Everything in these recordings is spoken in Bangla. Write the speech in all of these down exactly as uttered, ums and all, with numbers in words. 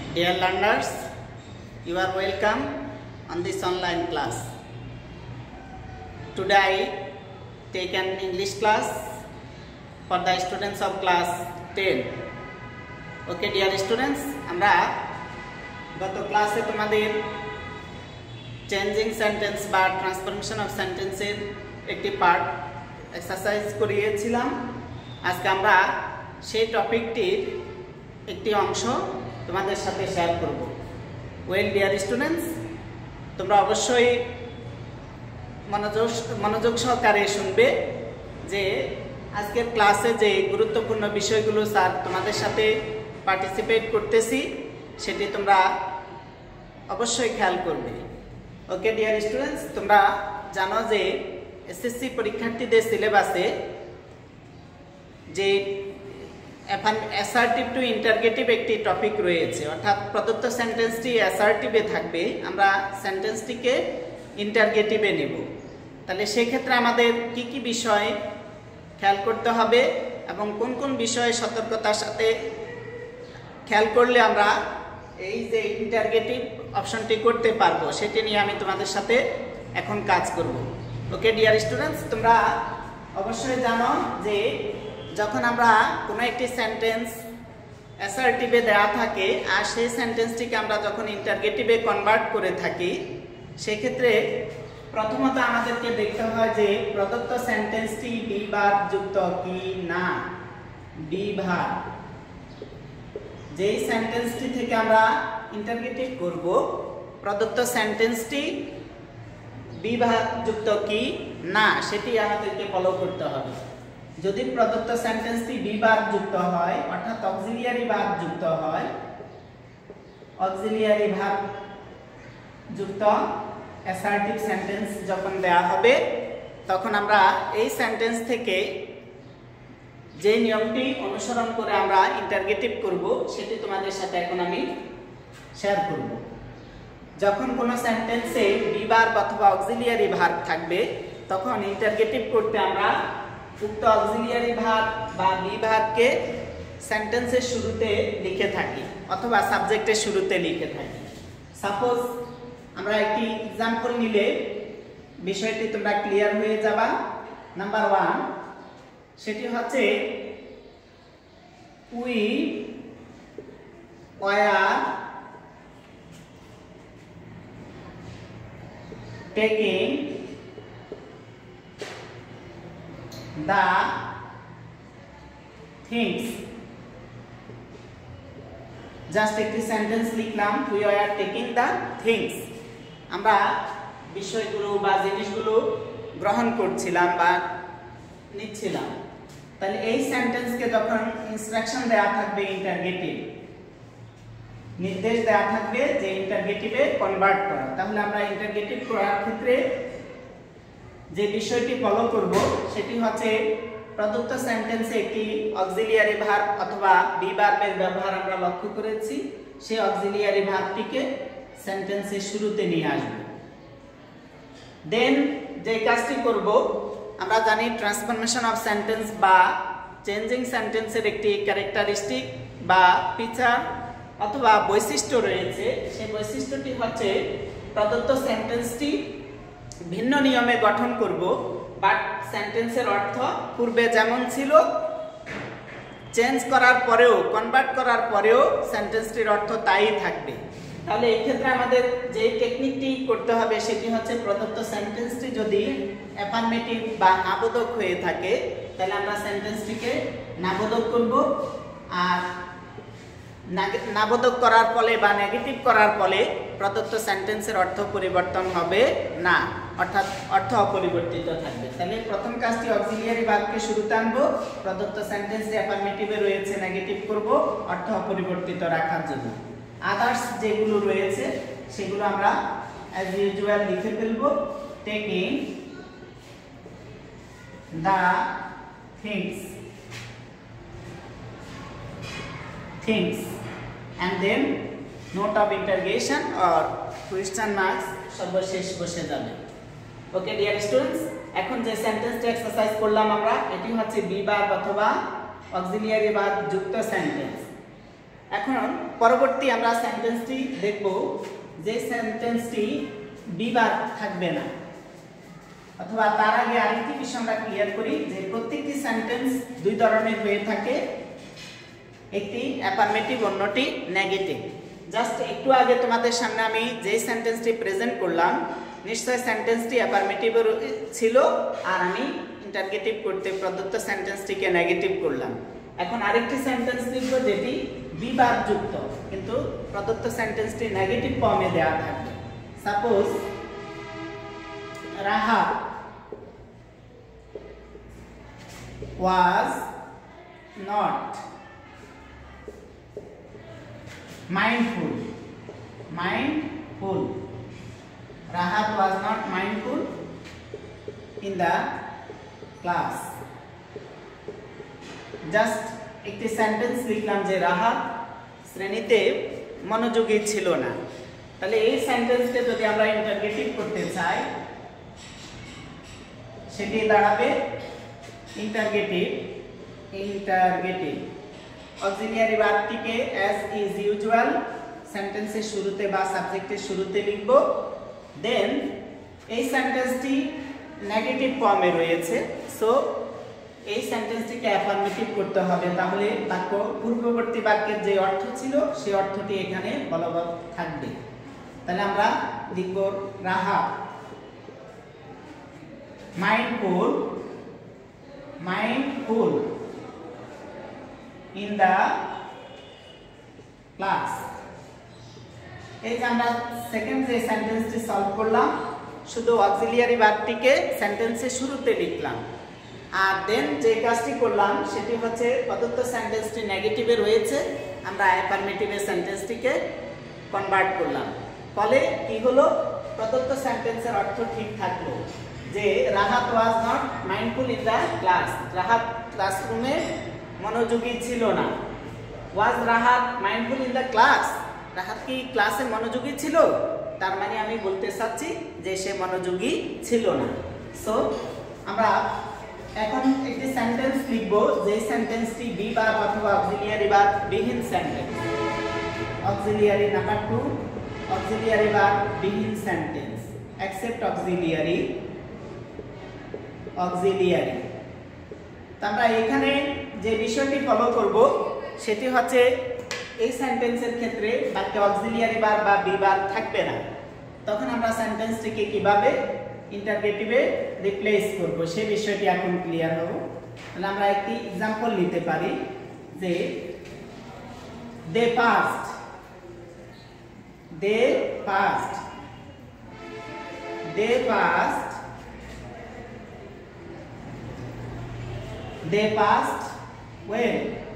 Dear learners, you are welcome on this online class. Today I take an English class for the students of class ten. Okay dear students, আমরা গত ক্লাসে তোমাদের চেঞ্জিং সেন্টেন্স বা ট্রান্সফরমেশন অফ সেন্টেন্সের একটি পার্ট এক্সারসাইজ করিয়েছিলাম। আজকে আমরা সেই টপিকটির একটি অংশ তোমাদের সাথে শেয়ার করব। ওয়েল ডিয়ার স্টুডেন্টস, তোমরা অবশ্যই মনোযোগ মনোযোগ সহকারে শুনবে যে আজকের ক্লাসে যে গুরুত্বপূর্ণ বিষয়গুলো স্যার তোমাদের সাথে পার্টিসিপেট করতেছি সেটি তোমরা অবশ্যই খেয়াল করবে। ওকে ডিয়ার স্টুডেন্টস, তোমরা জানো যে এসএসসি পরীক্ষার্থীদের সিলেবাসে যে অ্যাসার্টিভ টু ইন্টারগেটিভ একটি টপিক রয়েছে, অর্থাৎ প্রদত্ত সেন্টেন্সটি অ্যাসার্টিভে থাকবে, আমরা সেন্টেন্সটিকে ইন্টারগেটিভে নেব। তাহলে সেক্ষেত্রে আমাদের কি কি বিষয় খেয়াল করতে হবে এবং কোন কোন বিষয়ে সতর্কতার সাথে খেয়াল করলে আমরা এই যে ইন্টারগেটিভ অপশনটি করতে পারবো সেটি নিয়ে আমি তোমাদের সাথে এখন কাজ করব। ওকে ডিয়ার স্টুডেন্টস, তোমরা অবশ্যই জানো যে যখন আমরা কোনো একটি সেন্টেন্স অ্যাসার্টিভে দেওয়া থাকে আর সেই সেন্টেন্সটিকে আমরা যখন ইন্টারগেটিভে কনভার্ট করে থাকি সেক্ষেত্রে প্রথমত আমাদেরকে দেখতে হয় যে প্রদত্ত সেন্টেন্সটি বি ভার্ব যুক্ত কি না। বি ভার্ব, যেই সেন্টেন্সটি থেকে আমরা ইন্টারগেটিভ করব প্রদত্ত সেন্টেন্সটি বি ভার্ব যুক্ত কি না সেটি আমাদেরকে ফলো করতে হবে। যদি প্রদত্ত সেন্টেন্সটি বি ভার্ব যুক্ত হয় অর্থাৎ অক্সিলিয়ারি ভার্ব যুক্ত হয়, অক্সিলিয়ারি ভার্ব যুক্ত অ্যাসার্টিভ সেন্টেন্স যখন দেয়া হবে তখন আমরা এই সেন্টেন্স থেকে যে নিয়মটি অনুসরণ করে আমরা ইন্টারগেটিভ করব সেটি তোমাদের সাথে এখন আমি শেয়ার করব। যখন কোনো সেন্টেন্সে বি ভার্ব অথবা অক্সিলিয়ারি ভার্ব থাকবে তখন ইন্টারগেটিভ করতে আমরা উক্ত অক্সিলিয়ারি ভার্ব বা বি ভার্বকে সেন্টেন্সের শুরুতে লিখে থাকি অথবা সাবজেক্টের শুরুতে লিখে থাকি। সাপোজ আমরা একটি এক্সাম্পল নিলে বিষয়টি তোমরা ক্লিয়ার হয়ে যাবা। নাম্বার ওয়ান, সেটি হচ্ছে we were taking the things। Just একটি সেন্টেন্স লিখলাম, we are taking the things, আমরা বিষয়গুলো বা জিনিসগুলো গ্রহণ করছিলাম বা নিচ্ছিলাম। তাহলে এই সেন্টেন্সকে যখন ইনস্ট্রাকশন দেওয়া থাকবে ইন্টারগেটিভ, নির্দেশ দেওয়া থাকবে যে ইন্টারগেটিভে কনভার্ট করা, তাহলে আমরা ইন্টারগেটিভ করার ক্ষেত্রে যে বিষয়টি ফলো করব সেটি হচ্ছে প্রদত্ত সেন্টেন্সে একটি অক্সিলিয়ারি ভার্ব অথবা বি ভার্বের ব্যবহার আমরা লক্ষ্য করেছি, সেই অক্সিলিয়ারি ভার্বটিকে সেন্টেন্সের শুরুতে নিয়ে আসব। দেন যে কাজটি করব, আমরা জানি ট্রান্সফরমেশন অফ সেন্টেন্স বা চেঞ্জিং সেন্টেন্সের একটি ক্যারেক্টারিস্টিক বা ফিচার অথবা বৈশিষ্ট্য রয়েছে। সেই বৈশিষ্ট্যটি হচ্ছে প্রদত্ত সেন্টেন্সটি ভিন্ন নিয়মে গঠন করব, বাট সেন্টেন্সের অর্থ পূর্বে যেমন ছিল চেঞ্জ করার পরেও কনভার্ট করার পরেও সেন্টেন্সটির অর্থ তাই থাকবে। তাহলে এই ক্ষেত্রে আমাদের যে টেকনিকটি করতে হবে সেটি হচ্ছে প্রদত্ত সেন্টেন্সটি যদি অ্যাফার্মেটিভ বা নাবোধক হয়ে থাকে তাহলে আমরা সেন্টেন্সটিকে নাবোধক করব, আর নাবোধক করার ফলে বা নেগেটিভ করার ফলে প্রদত্ত সেন্টেন্সের অর্থ পরিবর্তন হবে না, অর্থাৎ অর্থ অপরিবর্তিত থাকবে। তাহলে প্রথম কাজটি অক্সিলিয়ারি ভার্বকে শুরুতে আনবো, প্রদত্ত সেন্টেন্সে অ্যাফার্মেটিভে রয়েছে নেগেটিভ করব অর্থ অপরিবর্তিত রাখার জন্য। আদার্স যেগুলো রয়েছে সেগুলো আমরা অ্যাজ ইউজুয়াল লিখে ফেলবো, taking the things things and then note of interrogation or question marks সর্বশেষ বসে যাবে। ওকে ডিয়ার স্টুডেন্টস, এখন যে সেন্টেন্সটি এক্সারসাইজ করলাম আমরা, এটি হচ্ছে বি ভার্ব অথবা অক্সিলিয়ারি ভার্ব যুক্ত সেন্টেন্স। এখন পরবর্তী আমরা সেন্টেন্সটি দেখব, যে সেন্টেন্সটি বিবার থাকবে না। অথবা তার আগে আরেকটি বিষয় আমরা ক্লিয়ার করি যে প্রত্যেকটি সেন্টেন্স দুই ধরনের হয়ে থাকে, একটি অ্যাফার্মেটিভ, অন্যটি নেগেটিভ। জাস্ট একটু আগে তোমাদের সামনে আমি যে সেন্টেন্সটি প্রেজেন্ট করলাম, নিশ্চয় সেন্টেন্সটি অ্যাফার্মেটিভ ছিল, আর আমি ইন্টারগেটিভ করতে প্রদত্ত সেন্টেন্সটিকে নেগেটিভ করলাম। এখন আরেকটি সেন্টেন্স লিখব যেটি বিবার যুক্ত, কিন্তু প্রদত্ত সেন্টেন্সটি নেগেটিভ ফর্মে দেওয়া থাকবে। Suppose Raha was not mindful. Mindful. Rahat was not mindful in the class. Just একটি সেন্টেন্স লিখলাম যে রাহাত শ্রেণীতে মনোযোগী ছিল না। তাহলে এই সেন্টেন্সকে যদি আমরা ইন্টারগেটিভ করতে চাই, সেটি দাঁড়াবে ইন্টারগেটিভ। ইন্টারগেটিভ অক্সিলিয়ারি ভার্বটিকে অ্যাজ ইজ ইউজুয়াল সেন্টেন্সের শুরুতে বা সাবজেক্টের শুরুতে লিখব। দেন এই সেন্টেন্সটি নেগেটিভ ফর্মে রয়েছে, সো এই সেন্টেন্সটিকে অ্যাফার্মেটিভ করতে হবে, তাহলে বাক্য পূর্ববর্তী বাক্যের যে অর্থ ছিল সেই অর্থটি এখানে বলবৎ থাকবে। তাহলে আমরা লিখব Raha mindful mindful in the class। এই যে আমরা সেকেন্ড যে সেন্টেন্সটি সলভ করলাম, শুধু অক্সিলিয়ারি ভার্বটিকে সেন্টেন্সের শুরুতে লিখলাম, আর দেন যে কাজটি করলাম সেটি হচ্ছে প্রদত্ত সেন্টেন্সটি নেগেটিভে রয়েছে, আমরা অ্যাফার্মেটিভে সেন্টেন্সটিকে কনভার্ট করলাম। ফলে কি হলো, প্রদত্ত সেন্টেন্সের অর্থ ঠিক থাকলো যে Rahat was not mindful in the class, Rahat ক্লাসরুমে মনোযোগী ছিল না। Was Rahat mindful in the class, Rahat কি ক্লাসে মনোযোগী ছিল? তার মানে আমি বলতে চাচ্ছি যে সে মনোযোগী ছিল না। সো আমরা এখন একটি সেন্টেন্স লিখব, যে সেন্টেন্সটি বি ভার্ব অথবা অক্সিলিয়ারি ভার্ব বিহীন sentence. Auxiliary number two, auxiliary verb বিহীন সেন্টেন্স এক্সেপ্ট অক্সিলিয়ারি অক্সিলিয়ারি। তো আমরা এখানে যে বিষয়টি ফলো করব সেটি হচ্ছে এই সেন্টেন্সের ক্ষেত্রে বাক্যে অক্সিলিয়ারি ভার্ব বা বি ভার্ব থাকবে না, তখন আমরা সেন্টেন্সটিকে কিভাবে ইন্টারগেটিভে রিপ্লেস করব সেই বিষয়টি এখন ক্লিয়ার হবে। তাহলে আমরা একটি एग्जांपल নিতে পারি যে they passed, they passed, they passed, they passed well,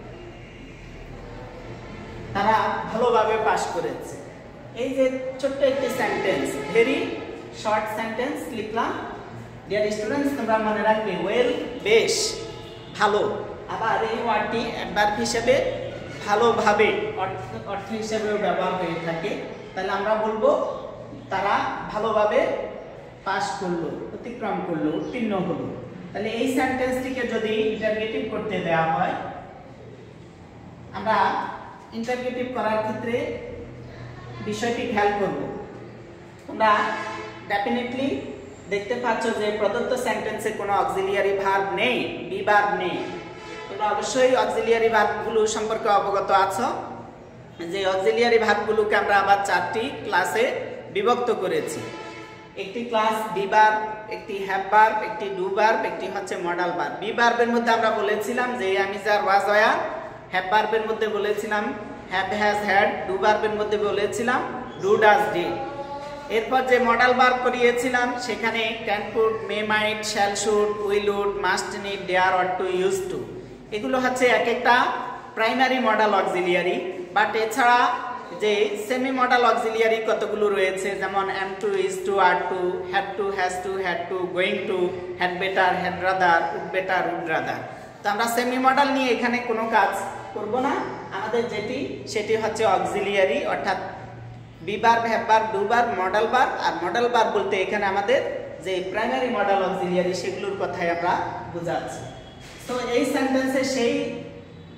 তারা ভালোভাবে পাস করেছে। এই যে ছোট্ট একটি সেন্টেন্স, ভেরি শর্ট সেন্টেন্স লিখলাম। ডিয়ার স্টুডেন্টস, তোমরা মনে রাখবে ওয়েল বেশ, ভালো। আবার এই ওয়ার্ডটি অ্যাডভার্ব হিসেবে ভালোভাবে অর্থ হিসেবেও ব্যবহার হয়ে থাকে। তাহলে আমরা বলবো তারা ভালোভাবে পাস করলো, অতিক্রম করলো, উত্তীর্ণ হলো। তাহলে এই সেন্টেন্সটিকে যদি ইন্টারগেটিভ করতে দেওয়া হয়, আমরা ইন্টারগেটিভ করার ক্ষেত্রে বিষয়টি খেয়াল করব। তোমরা ডেফিনেটলি দেখতে পাচ্ছ যে প্রদত্ত সেন্টেন্সে কোনো অক্সিলিয়ারি ভার্ব নেই, বি ভার্ব নেই। তোমরা অবশ্যই অক্সিলিয়ারি ভার্বগুলো সম্পর্কে অবগত আছো, যে অক্সিলিয়ারি ভার্বগুলোকে আমরা আবার চারটি ক্লাসে বিভক্ত করেছি। একটি ক্লাস বি ভার্ব, একটি হ্যাভ ভার্ব, একটি ডু ভার্ব, একটি হচ্ছে মডাল ভার্ব। বি ভার্বের মধ্যে আমরা বলেছিলাম যে আমি যার ওয়াজ ওয়ার, হ্যাভ ভার্বের মধ্যে বলেছিলাম হ্যাভ হ্যাজ হ্যাড, ডু ভার্বের মধ্যে বলেছিলাম ডু ডাজ ডিড। এরপর যে মডাল ভার্ব করিয়েছিলাম সেখানে can could, may might, shall should, will would, must need, dare, ought to, use to. এগুলো হচ্ছে এক একটা প্রাইমারি মডাল অক্সিলিয়ারি। বাট এছাড়া যে সেমি মডাল অক্সিলিয়ারি কতগুলো রয়েছে, যেমন am to, is to, are to, had to, has to, had to, going to, had better, had rather, would better, would rather. তো আমরা সেমি মডাল নিয়ে এখানে কোনো কাজ করব না। আমাদের যেটি সেটি হচ্ছে অক্সিলিয়ারি, অর্থাৎ be verb, have verb, do verb, modal verb. আর মডাল ভার্ব বলতে এখানে আমাদের যে প্রাইমারি মডাল অক্সিলিয়ারি সেগুলোর কথাই আমরা বোঝাচ্ছি। তো এই সেন্টেন্সে সেই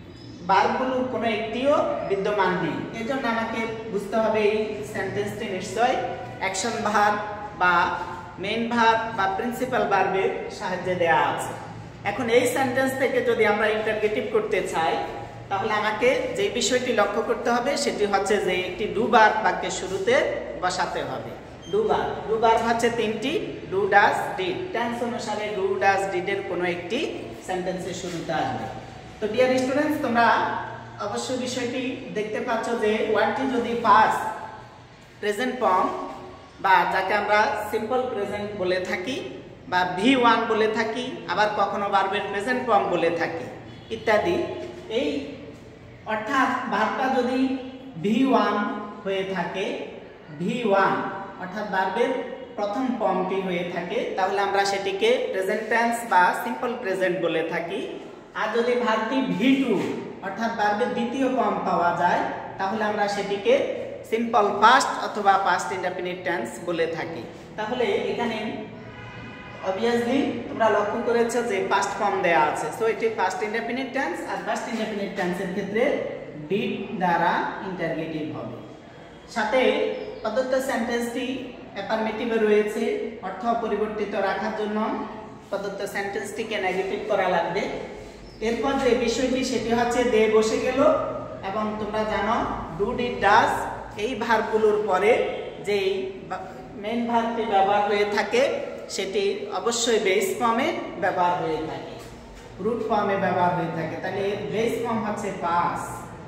ভার্বগুলোর কোনো একটিও বিদ্যমান নেই। এজন্য আমাকে বুঝতে হবে এই সেন্টেন্সটি নিশ্চয় অ্যাকশন ভার্ব বা মেইন ভার্ব বা প্রিন্সিপাল ভার্বের সাহায্যে দেওয়া আছে। এখন এই সেন্টেন্স থেকে যদি আমরা ইন্টারগেটিভ করতে চাই তাহলে আমাকে যে বিষয়টি লক্ষ্য করতে হবে সেটি হচ্ছে যে একটি ডু ভার্ব বাক্যের শুরুতে বসাতে হবে। ডু ভার্ব ডু ভার্ব হচ্ছে তিনটি, ডু ডাজ ডিড। টেন্স অনুসারে ডু ডাজ ডিড এর কোনো একটি সেন্টেন্সের শুরুতে আসবে। তো ডিয়ার স্টুডেন্টস, তোমরা অবশ্যই বিষয়টি দেখতে পাচ্ছ যে ওয়ার্ডটি যদি পাস্ট প্রেজেন্ট ফর্ম বা যাকে আমরা সিম্পল প্রেজেন্ট বলে থাকি বা ভি ওয়ান বলে থাকি, আবার কখনো ভার্বের প্রেজেন্ট ফর্ম বলে থাকি ইত্যাদি, এই অর্থাৎ ভার্বটা যদি ভি ওয়ান হয়ে থাকে, ভি ওয়ান অর্থাৎ ভার্বের প্রথম ফর্মটি হয়ে থাকে, তাহলে আমরা সেটিকে প্রেজেন্ট টেন্স বা সিম্পল প্রেজেন্ট বলে থাকি। আর যদি ভার্বটি ভি টু অর্থাৎ ভার্বের দ্বিতীয় ফর্ম পাওয়া যায় তাহলে আমরা সেটিকে সিম্পল পাস্ট অথবা পাস্ট ইনডেফিনিট টেন্স বলে থাকি। তাহলে এখানে অবভিয়াসলি তোমরা লক্ষ্য করেছো যে পাস্ট ফর্ম দেয়া আছে, সো এটি পাস্ট ইনডেফিনিট টেন্স। আর পাস্ট ইনডেফিনিট টেন্সের ক্ষেত্রে ডিড দ্বারা ইন্টারগেটিভ হবে। সাথে প্রদত্ত সেন্টেন্সটি অ্যাফার্মেটিভে রয়েছে, অর্থ পরিবর্তিত রাখার জন্য প্রদত্ত সেন্টেন্সটিকে নেগেটিভ করা লাগবে। এরপর যে বিষয়টি সেটি হচ্ছে দে বসে গেল, এবং তোমরা জানো ডু ডিড ডাজ এই ভার্বগুলোর পরে যেই মেইন ভার্বটি ব্যবহার হয়ে থাকে সেটি অবশ্যই বেস ফর্মে ব্যবহার হয়ে থাকে, রুট ফর্মে ব্যবহার হয়ে থাকে। তাহলে বেস ফর্ম হচ্ছে পাস।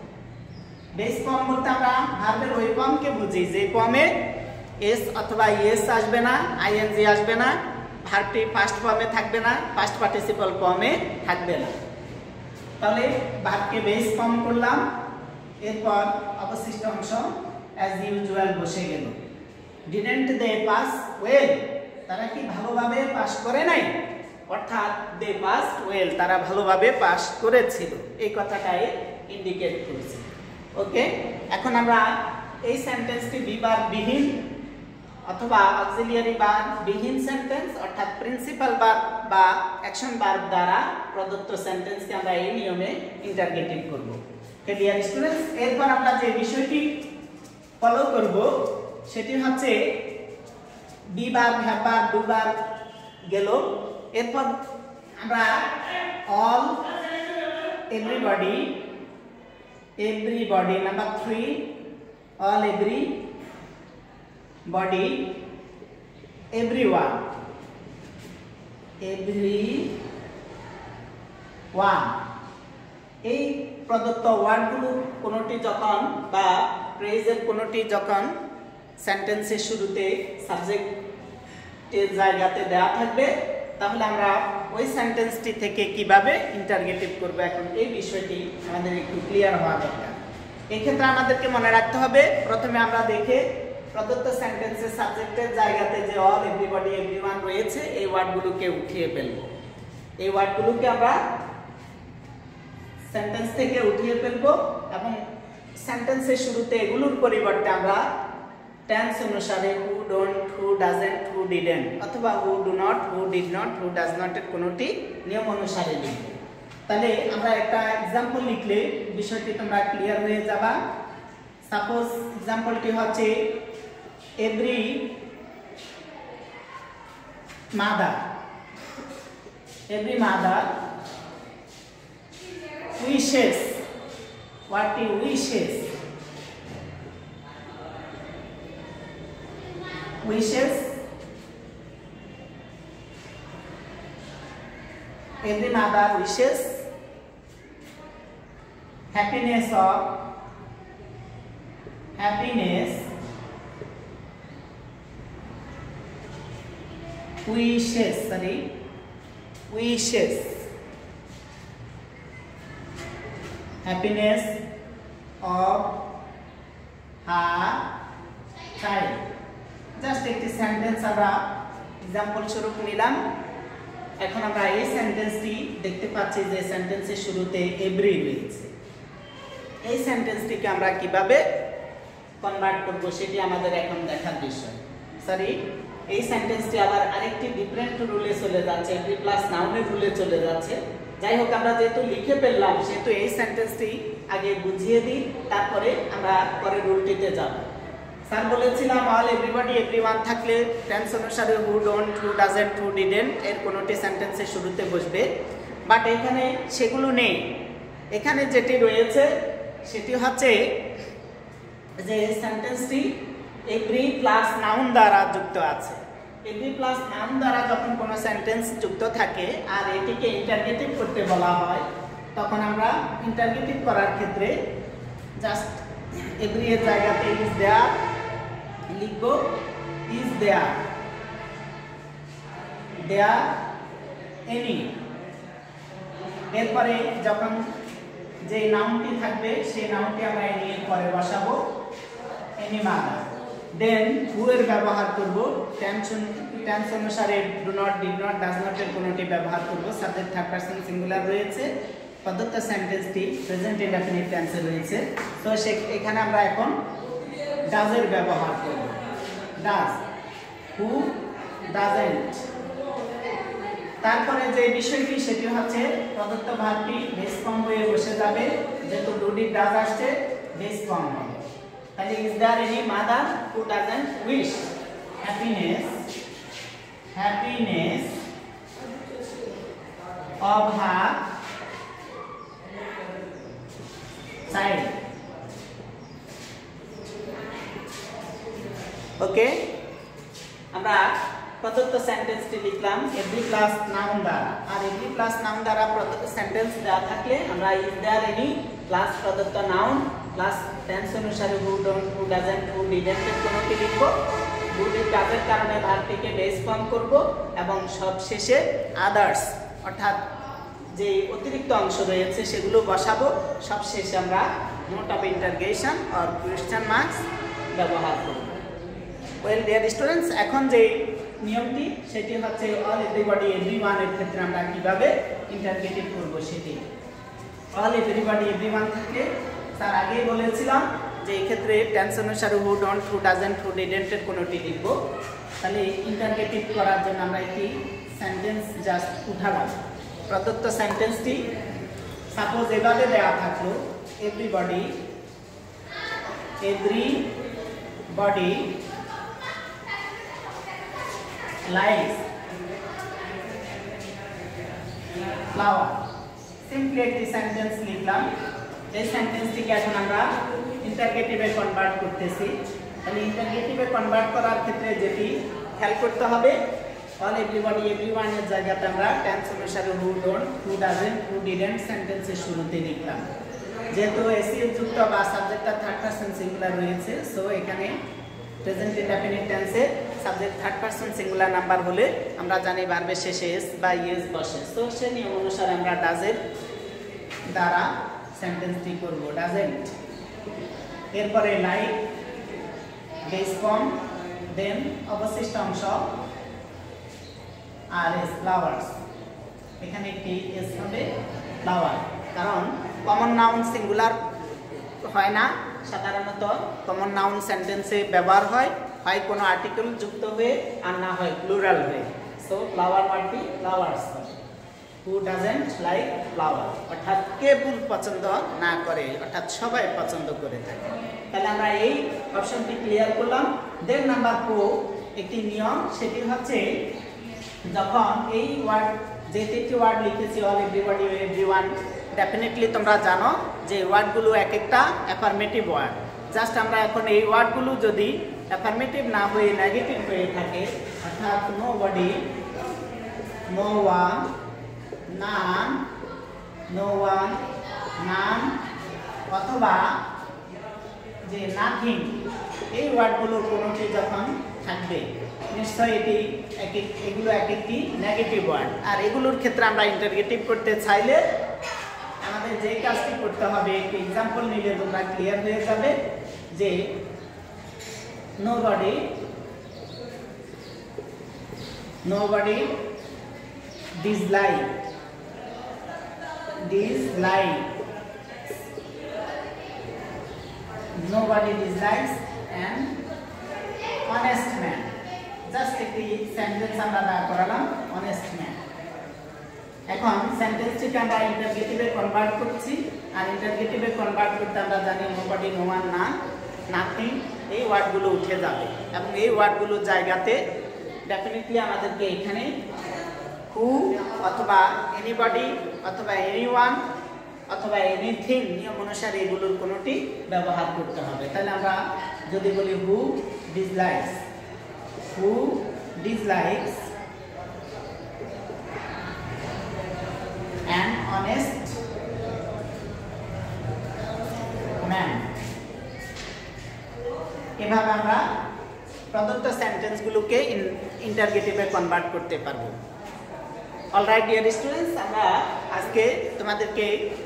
বেস ফর্ম বলতে আমরা ভার্বের ওই ফর্মকে বুঝি যে ফর্মে এস অথবা ইএস আসবে না, আইএনজি আসবে না, ভার্বটি ফার্স্ট ফর্মে থাকবে না, ফার্স্ট পার্টিসিপল ফর্মে থাকবে না। তাহলে ভার্বকে বেস ফর্ম করলাম, এরপর অবশিষ্ট অংশ অ্যাজ ইউজুয়াল বসে গেল। ডিডন্ট দে পাস ওয়েল, তারা কি ভালোভাবে পাস করে নাই, অর্থাৎ দে পাসড ওয়েল, তারা ভালোভাবে পাস করেছিল, এই কথাটাই ইন্ডিকেট করছে। ওকে, এখন আমরা এই সেন্টেন্সটি বি ভার্ব বিহীন অথবা অক্সিলিয়ারি ভার্ব বিহীন সেন্টেন্স অর্থাৎ প্রিন্সিপাল ভার্ব বা অ্যাকশন ভার্ব দ্বারা প্রদত্ত সেন্টেন্সকে আমরা এই নিয়মে ইন্টারগেটিভ করব। ডিয়ার স্টুডেন্টস, এরপর আমরা যে বিষয়টি ফলো করব সেটি হচ্ছে be verb, have verb, do verb গেল। এরপর আমরা all, everybody, everybody number three, all everybody, everyone, everyone, এই প্রদত্ত ওয়ার্ডগুলো কোনোটি যখন বা ফ্রেজের কোনোটি যখন সেন্টেন্সের শুরুতে সাবজেক্টের জায়গাতে দেওয়া থাকবে তাহলে আমরা ওই সেন্টেন্সটি থেকে কিভাবে ইন্টারগেটিভ করব, এখন এই বিষয়টি আমাদের একটু ক্লিয়ার হওয়া দরকার। এক্ষেত্রে আমাদেরকে মনে রাখতে হবে, প্রথমে আমরা দেখে প্রদত্ত সেন্টেন্সের সাবজেক্টের জায়গাতে যে অল, এভরিবডি, এভরিওয়ান রয়েছে এই ওয়ার্ডগুলোকে উঠিয়ে ফেলব। এই ওয়ার্ডগুলোকে আমরা সেন্টেন্স থেকে উঠিয়ে ফেলব এবং সেন্টেন্সের শুরুতে এগুলোর পরিবর্তে আমরা টেন্স অনুসারে who don't, who doesn't, who didn't অথবা who do not, who did not, who does not এর কোনোটি নিয়ম অনুসারে লিখব। তাহলে আমরা একটা এক্সাম্পল লিখলে বিষয়টি তোমরা ক্লিয়ার হয়ে যাবা। সাপোজ এক্সাম্পলটি হচ্ছে every mother, every mother wishes, what he wishes, wishes, every mother wishes happiness of, happiness, wishes, sorry, wishes, happiness of her child. Just একটি সেন্টেন্স আমরা এক্সাম্পল স্বরূপ নিলাম। এখন আমরা এই সেন্টেন্সটি দেখতে পাচ্ছি যে সেন্টেন্সের শুরুতে এভরি রয়েছে। এই সেন্টেন্সটিকে আমরা কিভাবে কনভার্ট করব সেটি আমাদের এখন দেখার বিষয়। সরি, এই সেন্টেন্সটি আবার আরেকটি ডিফারেন্ট রুলে চলে যাচ্ছে, এভরি প্লাস নাউনের রুলে চলে যাচ্ছে। যাই হোক আমরা যেহেতু লিখে ফেললাম সেহেতু এই সেন্টেন্সটি আগে বুঝিয়ে দিই, তারপরে আমরা পরের রুলটিতে যাব। স্যার বলেছিলাম অল এভরিবডি এভরিওয়ান থাকলে টেন্স অনুসারে who don't, who doesn't, who didn't এর কোনোটি সেন্টেন্সের শুরুতে বসবে, বাট এখানে সেগুলো নেই। এখানে যেটি রয়েছে সেটি হচ্ছে যে সেন্টেন্সটি এভরি প্লাস নাউন দ্বারা যুক্ত আছে। এভরি প্লাস নাউন দ্বারা যখন কোনো সেন্টেন্স যুক্ত থাকে আর এটিকে ইন্টারগেটিভ করতে বলা হয়, তখন আমরা ইন্টারগেটিভ করার ক্ষেত্রে জাস্ট এভরি এর জায়গাতে ইজ দেয়ার লিখব, ইজ দেয়ার, দেয়ার এনি। এরপরে যখন যে নাউনটি থাকবে সেই নাউনটি আমরা এনি এর পরে বসাবো, এনি মাদার। দেন হু এর ব্যবহার করব, টেনশন টেন্স অনুসারে do not, did not, does not এর কোনোটি ব্যবহার করব। সাবজেক্ট থার্ড পারসন সিঙ্গুলার রয়েছে, প্রদত্ত সেন্টেন্সটি প্রেজেন্ট ইনডেফিনিট টেন্সে রয়েছে। তো সে এখানে আমরা এখন ডাজ এর ব্যবহার করব। Does, who doesn't. তারপরে যে বিষয়টি সেটি হচ্ছে প্রদত্ত ভার্বটি বেস ফর্ম হয়ে বসে যাবে, যেহেতু ডু ডিড ডাজ আসছে বেস ফর্ম হবে। তাহলে is there any mother who doesn't wish happiness, happiness of her child. Okay, আমরা প্রদত্ত সেন্টেন্সটি লিখলাম এভরি প্লাস নাউন দ্বারা, আর এভরি প্লাস নাউন দ্বারা প্রদত্ত সেন্টেন্স দেওয়া থাকলে আমরা ইজ দেয়ার এনি প্লাস প্রদত্ত নাউন প্লাস টেন্স অনুসারে who don't, who doesn't, who didn't এর কোনোটি লিখব। হু ডিড ডাজের কারণে ভার্বটিকে বেস ফর্ম করব এবং সব শেষে আদার্স অর্থাৎ যে অতিরিক্ত অংশ রয়েছে সেগুলো বসাবো। সব শেষে আমরা note of interrogation or question marks ব্যবহার করব। ওয়েল ডিয়ার স্টুডেন্টস, এখন যে নিয়মটি সেটি হচ্ছে অল এভরিবডি এভরিওয়ান এর ক্ষেত্রে আমরা কিভাবে ইন্টারগেটিভ করব সেটি। অল এভরিবডি এভরিওয়ান থেকে তার আগেই বলেছিলাম যে এই ক্ষেত্রে টেন্স অনুসারে who don't, who doesn't, who didn't এর কোনোটি লিখব। তাহলে ইন্টারগেটিভ করার জন্য আমরা একটি সেন্টেন্স জাস্ট উঠালাম। প্রদত্ত সেন্টেন্সটি সাপোজ এভাবে দেওয়া থাকলো everybody, everybody likes flower. Simply একটি সেন্টেন্স লিখলাম। এই সেন্টেন্সটিকে এখন আমরা ইন্টারগেটিভে কনভার্ট করতেছি। তাহলে ইন্টারগেটিভে কনভার্ট করার ক্ষেত্রে যেটি খেয়াল করতে হবে, অল এভরিবডি এভরিওয়ান এর জায়গাতে আমরা টেন্স অনুসারে who don't, who doesn't, who didn't সেন্টেন্সের শুরুতে লিখলাম। যেহেতু এসিএস যুক্ত বা সাবজেক্টটা থার্ড পারসন সিঙ্গুলার রয়েছে, সো এখানে প্রেজেন্ট ইনডেফিনিট টেন্সে subject third person singular number হলে আমরা জানি ভার্বের শেষে এস বা ইএস বসে। সো সেই নিয়ম অনুসারে আমরা ডাজের দ্বারা সেন্টেন্সটি করব, ডাজেন্ট। এরপরে লাইক বেস ফর্ম, দেন অবশিষ্ট অংশ আর এস ফ্লাওয়ার্স। এখানে একটি এস হবে ফ্লাওয়ার, কারণ কমন নাউন সিঙ্গুলার হয় না। সাধারণত কমন নাউন সেন্টেন্সে ব্যবহার হয় হয় কোনো আর্টিকেল যুক্ত হয়ে আর না হয় প্লুরাল হয়ে। সো ফ্লাওয়ার ওয়ার্ডটি ফ্লাওয়ার্স হবে। হু ডাজেন্ট লাইক ফ্লাওয়ার অর্থাৎ কে ফুল পছন্দ না করে, অর্থাৎ সবাই পছন্দ করে থাকে। তাহলে আমরা এই অপশনটি ক্লিয়ার করলাম। দেন নাম্বার ফোর একটি নিয়ম, সেটি হচ্ছে যখন এই ওয়ার্ড যে তিনটি ওয়ার্ড লিখেছি অল এভরিবডি এভরিওয়ান, ডেফিনেটলি তোমরা জানো যে ওয়ার্ডগুলো এক একটা অ্যাফার্মেটিভ ওয়ার্ড। জাস্ট আমরা এখন এই ওয়ার্ডগুলো যদি অ্যাফার্মেটিভ না হয়ে নেগেটিভ হয়ে থাকে, অর্থাৎ nobody, no one, none, no one, none অথবা যে নাথিং, এই ওয়ার্ডগুলোর কোনোটি যখন থাকবে নিশ্চয়ই এটি এক এগুলো এক একটি নেগেটিভ ওয়ার্ড। আর এগুলোর ক্ষেত্রে আমরা ইন্টারগেটিভ করতে চাইলে আমাদের যে কাজটি করতে হবে, একটি এক্সাম্পল নিলে তোমরা ক্লিয়ার হয়ে যাবে যে nobody, nobody dislike, dislike, nobody dislikes an honest man. জাস্ট একটি সেন্টেন্স আমরা দাঁড় করালাম, honest man. এখন সেন্টেন্সটিকে আমরা ইন্টারগেটিভে কনভার্ট করছি, আর ইন্টারগেটিভে কনভার্ট করতে আমরা জানি nobody, no one, none, nothing, এই ওয়ার্ডগুলো উঠে যাবে এবং এই ওয়ার্ডগুলোর জায়গাতে ডেফিনেটলি আমাদেরকে এখানে হু অথবা এনিবডি অথবা এনিওয়ান অথবা এনিথিং নিয়ম অনুসারে এগুলোর কোনোটি ব্যবহার করতে হবে। তাহলে আমরা যদি বলি who dislikes, who dislikes an honest man, এভাবে আমরা প্রদত্ত সেন্টেন্সগুলোকে ইন্টারগেটিভে কনভার্ট করতে পারবো। অলরাইট ডিয়ার স্টুডেন্টস, আমরা আজকে তোমাদেরকে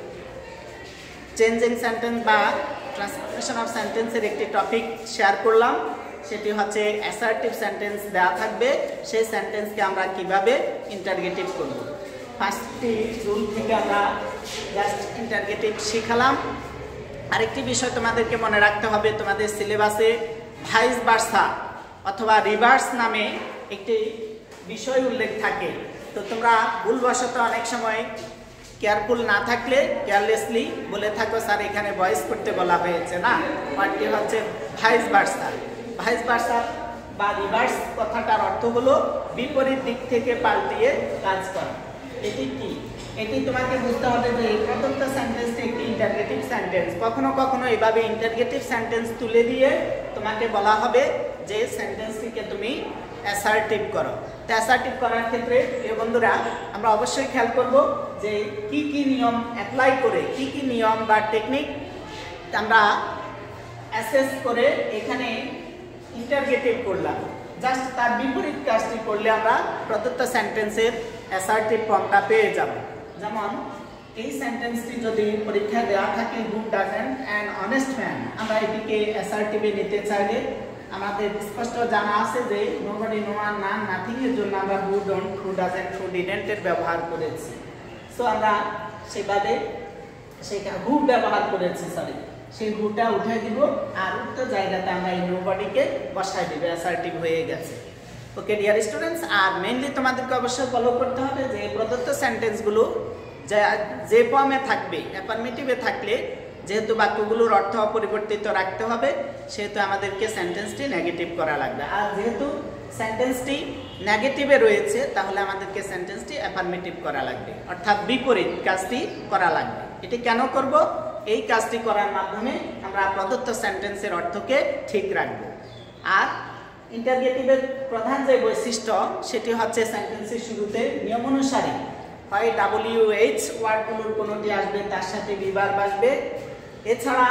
চেঞ্জিং সেন্টেন্স বা ট্রান্সফরমেশন অফ সেন্টেন্সের একটি টপিক শেয়ার করলাম। সেটি হচ্ছে অ্যাসার্টিভ সেন্টেন্স দেওয়া থাকবে, সেই সেন্টেন্সকে আমরা কিভাবে ইন্টারগেটিভ করব। ফার্স্টটি রুল থেকে আমরা জাস্ট ইন্টারগেটিভ শিখালাম। আরেকটি বিষয় তোমাদেরকে মনে রাখতে হবে, তোমাদের সিলেবাসে ভাইস ভার্সা অথবা রিভার্স নামে একটি বিষয় উল্লেখ থাকে। তো তোমরা ভুলবশত অনেক সময় কেয়ারফুল না থাকলে কেয়ারলেসলি বলে থাকো স্যার এখানে ভয়েস করতে বলা হয়েছে, না, ওয়ার্ডটি হচ্ছে ভাইস ভার্সা। ভাইস ভার্সা বা রিভার্স কথাটার অর্থ হলো বিপরীত দিক থেকে পাল্টিয়ে কাজ করা। এটি কি? এটি তোমাকে বুঝতে হবে যে এই প্রদত্ত সেন্টেন্সটি একটি ইন্টারগেটিভ সেন্টেন্স। কখনো কখনো এভাবে ইন্টারগেটিভ সেন্টেন্স তুলে দিয়ে তোমাকে বলা হবে যে সেন্টেন্সটিকে তুমি অ্যাসার্টিভ করো। তো অ্যাসার্টিভ করার ক্ষেত্রে প্রিয় বন্ধুরা আমরা অবশ্যই খেয়াল করব যে কি কি নিয়ম অ্যাপ্লাই করে, কি কি নিয়ম বা টেকনিক আমরা অ্যাসেস করে এখানে ইন্টারগেটিভ করলাম। জাস্ট তার বিপরীত কাজটি করলে আমরা প্রদত্ত সেন্টেন্সের অ্যাসার্টিভ ফর্মটা পেয়ে যাব। যেমন এই সেন্টেন্সটি যদি পরীক্ষায় দেওয়া থাকে who doesn't an honest man, আমরা এটিকে অ্যাসার্টিভে নিতে চাইলে আমাদের স্পষ্ট জানা আছে যে nobody, no one, none, nothing এর জন্য আমরা who don't, who doesn't, who didn't এর ব্যবহার করেছি। সো আমরা সেভাবে সেটা হু ব্যবহার করেছি, সরি সেই হুটা উঠে দিব আর উক্ত জায়গাতে আমরা এই নোবডিকে বসাই দিব, অ্যাসার্টিভ হয়ে গেছে। ওকে ডিয়ার স্টুডেন্টস, আর মেইনলি তোমাদেরকে অবশ্যই ফলো করতে হবে যে প্রদত্ত সেন্টেন্সগুলো যে ফর্মে থাকবে, অ্যাফার্মেটিভে থাকলে যেহেতু বাক্যগুলোর অর্থ অপরিবর্তিত রাখতে হবে, সেহেতু আমাদেরকে সেন্টেন্সটি নেগেটিভ করা লাগবে। আর যেহেতু সেন্টেন্সটি নেগেটিভে রয়েছে তাহলে আমাদেরকে সেন্টেন্সটি অ্যাফার্মেটিভ করা লাগবে, অর্থাৎ বিপরীত কাজটি করা লাগবে। এটি কেন করব? এই কাজটি করার মাধ্যমে আমরা প্রদত্ত সেন্টেন্সের অর্থকে ঠিক রাখব। আর ইন্টারগেটিভের প্রধান যে বৈশিষ্ট্য সেটি হচ্ছে সেন্টেন্সের শুরুতে নিয়ম অনুসারে হয় ডাব্লিউ এইচ ওয়ার্ডগুলোর কোনোটি আসবে, তার সাথে বিভার্ব আসবে। এছাড়া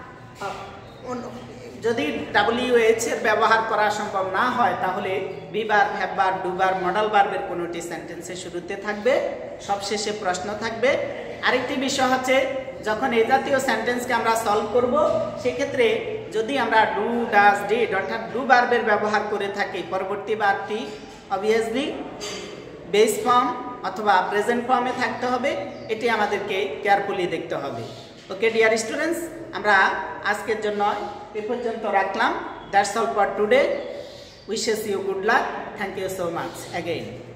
যদি ডাব্লিউ এইচ এর ব্যবহার করা সম্ভব না হয় তাহলে বিভার্ব, হ্যাভভার্ব, ডুভার্ব, মডাল ভার্বের কোনোটি সেন্টেন্সের শুরুতে থাকবে, সবশেষে প্রশ্ন থাকবে। আরেকটি বিষয় হচ্ছে যখন এই জাতীয় সেন্টেন্সকে আমরা সলভ করব সেক্ষেত্রে যদি আমরা ডু, ডাজ, ডিড অর্থাৎ ডু ভার্বের ব্যবহার করে থাকি, পরবর্তী ভার্বটি অবভিয়াসলি বেস ফর্ম অথবা প্রেজেন্ট ফর্মে থাকতে হবে। এটি আমাদেরকে কেয়ারফুলি দেখতে হবে। ওকে ডিয়ার স্টুডেন্টস, আমরা আজকের জন্য এ পর্যন্ত রাখলাম। That's all for today. Wishes you good luck. Thank you so much again.